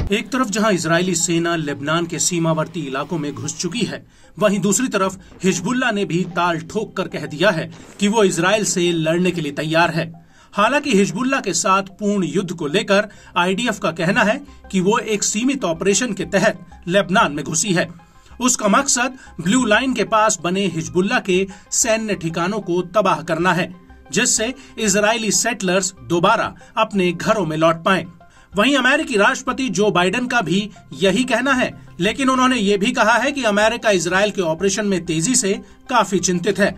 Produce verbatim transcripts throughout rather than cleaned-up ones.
एक तरफ जहां इजरायली सेना लेबनान के सीमावर्ती इलाकों में घुस चुकी है, वहीं दूसरी तरफ हिजबुल्लाह ने भी ताल ठोक कर कह दिया है कि वो इजरायल से लड़ने के लिए तैयार है। हालांकि हिजबुल्लाह के साथ पूर्ण युद्ध को लेकर आईडीएफ का कहना है कि वो एक सीमित ऑपरेशन के तहत लेबनान में घुसी है। उसका मकसद ब्लू लाइन के पास बने हिजबुल्लाह के सैन्य ठिकानों को तबाह करना है, जिससे इजरायली सेटलर्स दोबारा अपने घरों में लौट पाएं। वहीं अमेरिकी राष्ट्रपति जो बाइडेन का भी यही कहना है, लेकिन उन्होंने ये भी कहा है कि अमेरिका इजरायल के ऑपरेशन में तेजी से काफी चिंतित है।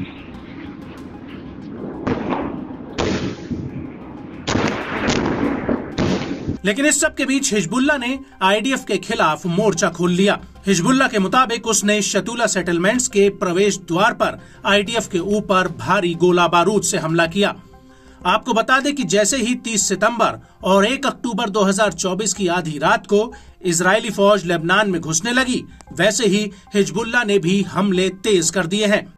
लेकिन इस सब के बीच हिजबुल्लाह ने आईडीएफ के खिलाफ मोर्चा खोल लिया। हिजबुल्लाह के मुताबिक उसने शतूला सेटलमेंट्स के प्रवेश द्वार पर आईडीएफ के ऊपर भारी गोला बारूद से हमला किया। आपको बता दें कि जैसे ही तीस सितंबर और एक अक्टूबर दो हज़ार चौबीस की आधी रात को इजरायली फौज लेबनान में घुसने लगी, वैसे ही हिजबुल्लाह ने भी हमले तेज कर दिए हैं।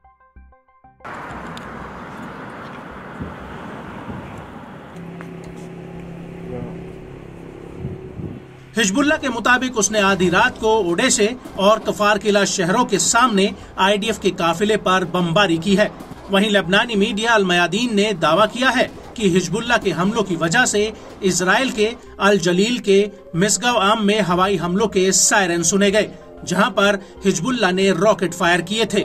हिजबुल्लाह के मुताबिक उसने आधी रात को ओडेशे और कफार किला शहरों के सामने आईडीएफ के काफिले पर बमबारी की है। वहीं लेबनानी मीडिया अल मयादीन ने दावा किया है कि हिजबुल्लाह के हमलों की वजह से इजरायल के अल जलील के मिसगाव आम में हवाई हमलों के सायरन सुने गए, जहां पर हिजबुल्लाह ने रॉकेट फायर किए थे।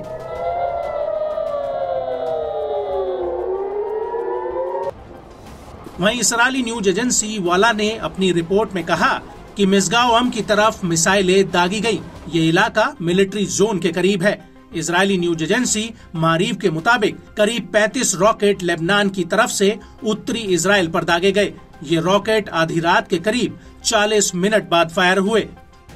वहीं इजरायली न्यूज एजेंसी वाला ने अपनी रिपोर्ट में कहा कि मिसगाव आम की तरफ मिसाइलें दागी गई। ये इलाका मिलिट्री जोन के करीब है। इजरायली न्यूज एजेंसी मारीव के मुताबिक करीब पैंतीस रॉकेट लेबनान की तरफ से उत्तरी इजरायल पर दागे गए। ये रॉकेट आधी रात के करीब चालीस मिनट बाद फायर हुए।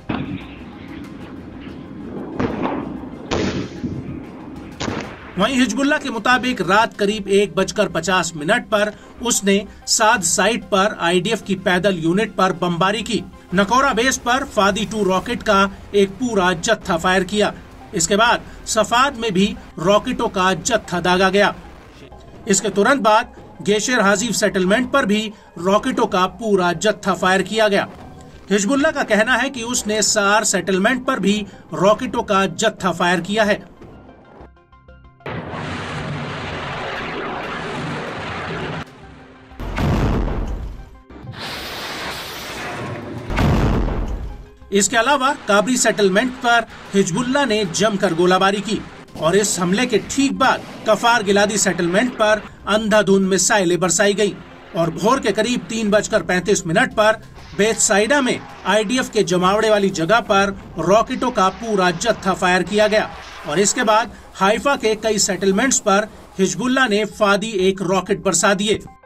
वहीं हिजबुल्लाह के मुताबिक रात करीब एक बजकर पचास मिनट पर उसने साद साइट पर आईडीएफ की पैदल यूनिट पर बमबारी की। नकोरा बेस पर फादी टू रॉकेट का एक पूरा जत्था फायर किया। इसके बाद सफाद में भी रॉकेटों का जत्था दागा गया। इसके तुरंत बाद गेशर हाजिफ सेटलमेंट पर भी रॉकेटों का पूरा जत्था फायर किया गया। हिजबुल्लाह का कहना है कि उसने सार सेटलमेंट पर भी रॉकेटों का जत्था फायर किया है। इसके अलावा काबरी सेटलमेंट पर हिजबुल्लाह ने जमकर गोलाबारी की और इस हमले के ठीक बाद कफार गिलादी सेटलमेंट पर अंधाधुंध मिसाइलें बरसाई गई और भोर के करीब तीन बजकर पैंतीस मिनट पर बेथसाइडा में आईडीएफ के जमावड़े वाली जगह पर रॉकेटों का पूरा जत्था फायर किया गया और इसके बाद हाइफा के कई सेटलमेंट्स पर हिजबुल्लाह ने फादी एक रॉकेट बरसा दिए।